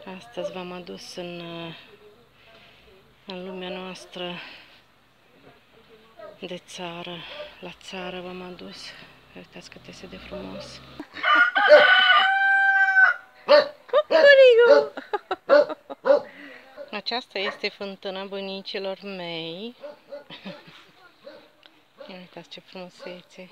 Astăzi v-am adus în lumea noastră de țară. La țară v-am adus. Uitați cât este de frumos. Aceasta este fântâna bunicilor mei. Ia uitați ce frumusețe.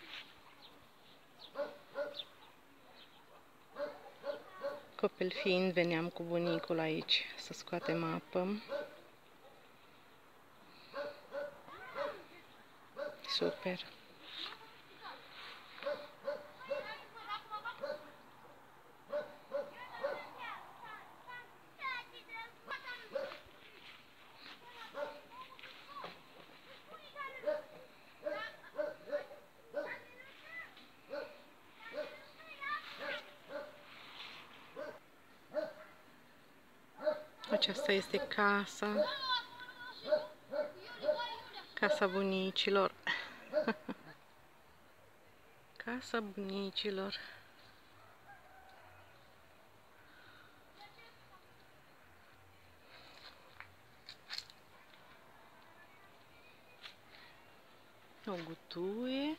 Copil fiind, veneam cu bunicul aici să scoatem apă. Super! Aceasta este casa bunicilor. Casa bunicilor. O gutuie.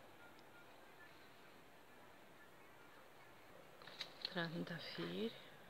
Trandafiri.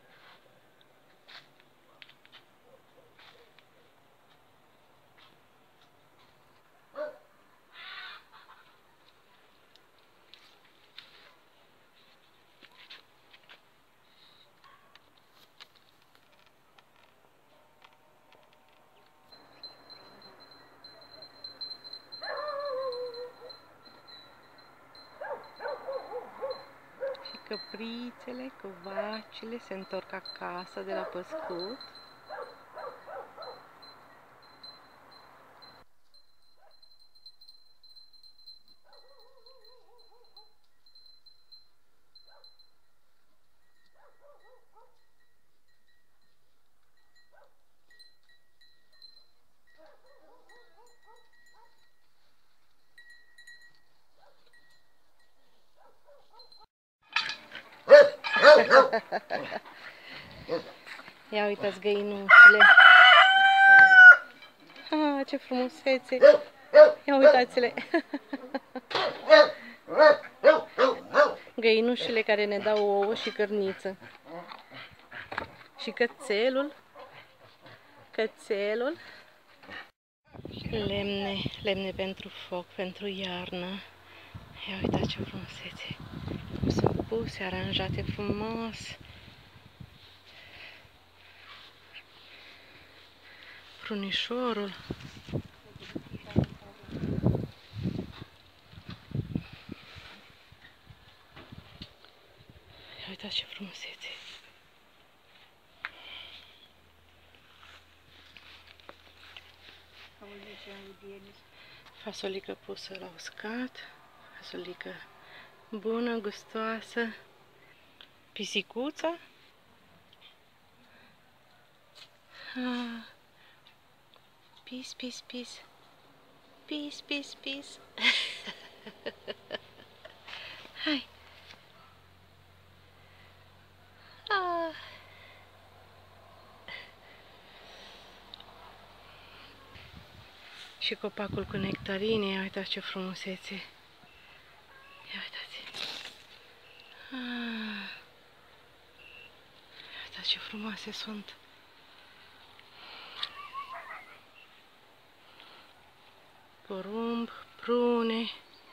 Căprițele cu vacile se întorc acasă de la păscut. Ia uitați găinușile. Ce frumusețe! Ia uitați-le! Găinușile care ne dau ouă și cărniță. Și cățelul. Lemne pentru foc, pentru iarnă. Ia uitați ce frumusețe! Cum sunt puse, aranjate frumos. Prunișorul. Ia uitați ce frumusețe. Fasolică pusă la uscat. Fasolică bună, gustoasă. Pisicuța. Pis, pis, pis. Pis, pis, pis. Hai. Și copacul cu nectarine, ia uitați ce frumusețe. Ia uitați. Ia uitați ce frumoase sunt. Porumb, prune,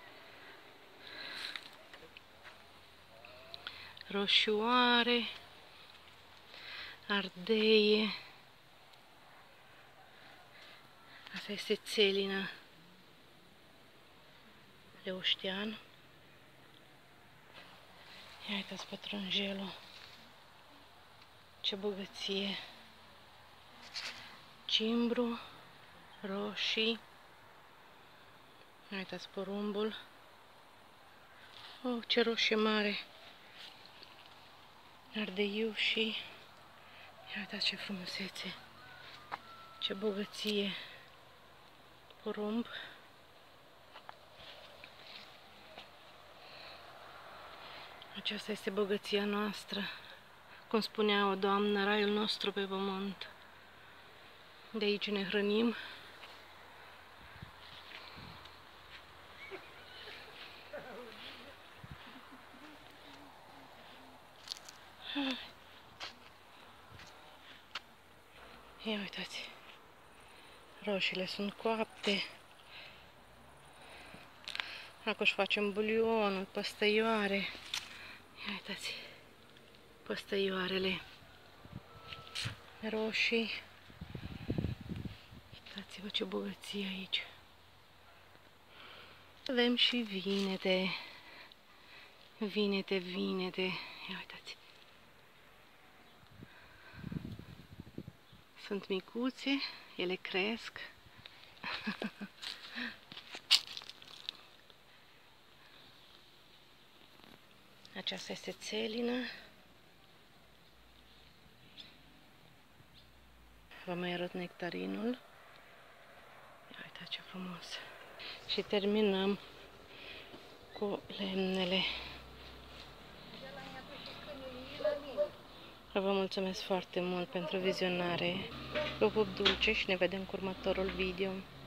roșioare, ardeie. Asta este țelină leuștean. Ia uitați pătrunjelul. Ce bogăție! Cimbru, roșii. Ia uitați porumbul. Oh, ce roșie mare! Ardeiușii. Ia uitați ce frumusețe! Ce bogăție! Porumb. Aceasta este bogăția noastră. Cum spunea o doamnă, raiul nostru pe pământ. De aici ne hrănim. Ia uitați, roșiile sunt coapte. Acum își facem bulionul, păstăioare. Ia uitați, păstăioarele roșii. Uitați-vă ce bogăție aici. Avem și vinete. Vinete, vinete. Ia uitați. Sunt micuțe, ele cresc. Aceasta este țelină. Vă mai arăt nectarinul. Ia uitați ce frumos. Și terminăm cu lemnele. Vă mulțumesc foarte mult pentru vizionare. Vă pup dulce și ne vedem cu următorul video.